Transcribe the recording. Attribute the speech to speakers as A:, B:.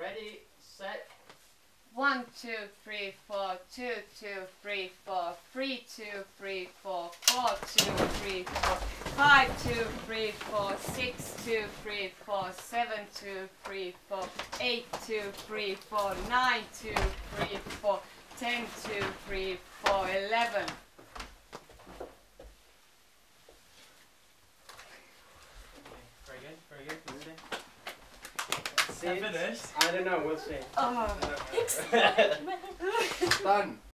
A: Ready, set.
B: 1, 2, 3, 4, 2, 2, 3, 4, 3, 2, 3, 4, 4, 2, 3, 4, 5, 2, 3, 4, 6, 2, 3, 4, 7, 2, 3, 4, 8, 2, 3, 4, 9, 2, 3, 4, 10, 2, 3, 4, 11.
A: Very good, very good. We'll see.
C: See,
A: Finished?
C: I don't know, we'll see.
B: Oh.
C: Done.